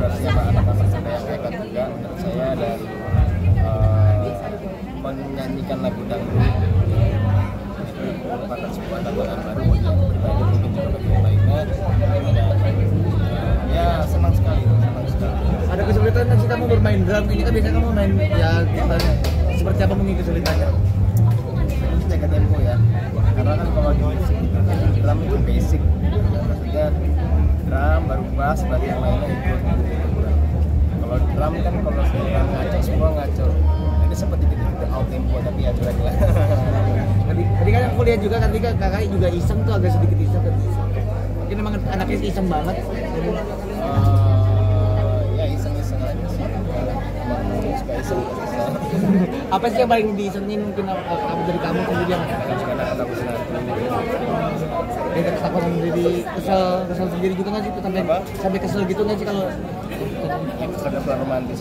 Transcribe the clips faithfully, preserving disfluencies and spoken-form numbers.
kolaborasi sama anak-anak muda yang hebat juga menurut saya, dan uh, menyanyikan lagu dangdut merupakan sebuah tantangan baru bagi yang pribadi, mungkin juga bagi yang lainnya. Dan uh, ya senang sekali, senang sekali. Ada kesulitan nggak sih kamu bermain drum? Ini kan biasanya kamu main ya gimana? Seperti apa mungkin kesulitannya? Jaga tempo ya, karena kan kalau di musik itu kan drum itu basic ya, maksudnya drum baru bass baru yang lainnya ikut. Kalau drum kan kalau semua ngaco semua ngaco, ini sempat dikit-dikit out tempo tapi ya jelek lah. Tadi, tadi kan aku lihat juga ketika kakak juga iseng tuh, agak sedikit iseng kan. Mungkin emang anaknya iseng banget. Uh, ya iseng-iseng aja sih. Emang suka iseng. Apa sih yang paling diisengin mungkin kamu dari kamu kemudian? Kan suka anak-anak besar. Ada ketakutan sendiri, kesel, kesel sendiri juga nggak sih? Sampai sampai kesel gitu nggak sih kalau? Kesel-kesel romantis.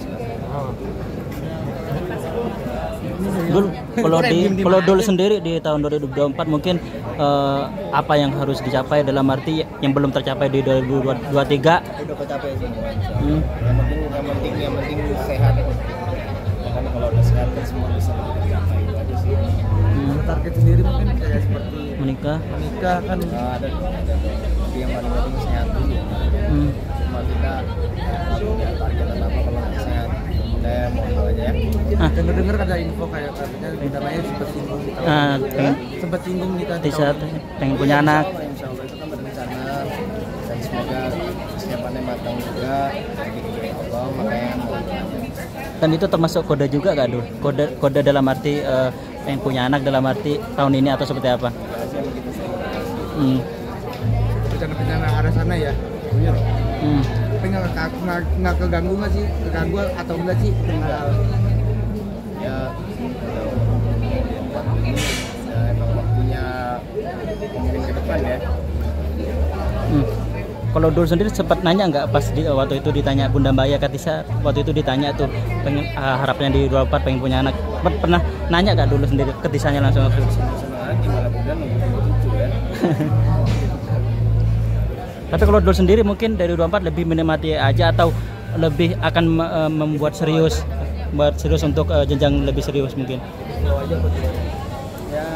Dul, kalau di kalau Dul sendiri di tahun dua ribu dua puluh empat mungkin uh, apa yang harus dicapai dalam arti yang belum tercapai di dua ribu dua puluh tiga? Udah kecapai semua. Hmm. Yang penting yang penting yang penting sehat. Ya kan kalau udah sehat kan semua bisa tercapai, itu aja sih. Hmm. Target sendiri mungkin kayak seperti menikah. Menikah kan nah, ada ada tapi yang paling penting sehat dulu. Hmm. Cuma kita punya target apa kalau nggak sehat. Saya mau hal aja ya. Ah, dengar-dengar ada info kayak katanya Bunda Maya sempat singgung di tahun Ah, ini. pengen, sempat singgung nikah di saat pengen punya anak. Insya Allah, insya Allah itu kan berencana, dan semoga persiapannya matang juga. Jadi dari Allah makanya mau. Dan itu termasuk kode juga gak Dul? Kode kode dalam arti uh, pengen punya anak dalam arti tahun ini atau seperti apa? Hmm. Rencana-rencana arah sana ya. Iya. Hmm. Tapi nggak nggak nggak keganggu nggak sih, keganggu atau enggak sih tinggal Ya, ya emang waktunya mungkin ke depan ya. Hmm. Kalau Dul sendiri sempat nanya nggak pas di, waktu itu ditanya Bunda Maya Katisa, waktu itu ditanya tuh pengen uh, harapnya di dua puluh empat pengen punya anak, pernah nanya nggak dulu sendiri ketisanya langsung? Senang lagi malah bulan nunggu cucu ya. Tapi kalau Dul sendiri mungkin dari dua puluh empat lebih menikmati aja atau lebih akan uh, membuat serius, buat serius untuk uh, jenjang lebih serius mungkin? Ya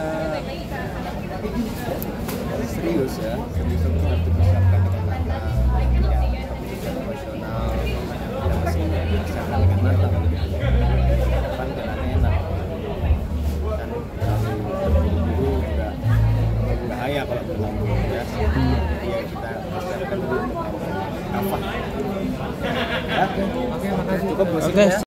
serius ya, serius untuk harus dipersiapkan dengan matang, ya keputusan emosional yang masih dipersiapkan dengan matang. Depan dengan enak, kan terlalu terburu-buru juga bahaya kalau terlalu ya. Jadi ya kita persiapkan dulu untuk kafah. Oke, makasih. Cukup musiknya. Oke.